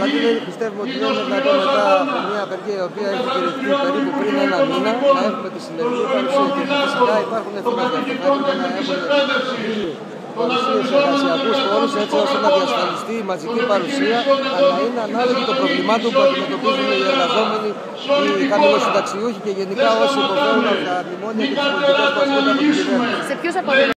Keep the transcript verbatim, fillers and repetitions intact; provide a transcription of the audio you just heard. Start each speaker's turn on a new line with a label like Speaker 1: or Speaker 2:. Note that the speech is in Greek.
Speaker 1: δηλαδή πιστεύουμε ότι δεν είναι δυνατόν μετά από μια απεργία η οποία έχει κηρυχθεί περίπου πριν ένα μήνα να έχουμε τη συνεργή παρουσία. Και φυσικά υπάρχουν ευθύνες για αυτό. Θα έπρεπε να έχουμε παρουσίες σε εργασιακούς χώρους έτσι ώστε να διασφαλιστεί η μαζική παρουσία, αλλά είναι ανάλογη των προβλημάτων που αντιμετωπίζουν οι εργαζόμενοι, οι χαμηλοσυνταξιούχοι και γενικά όσοι υποφέρουν από τα μνημόνια και τις πολιτικές που ασκούνται από την κυβέρνηση.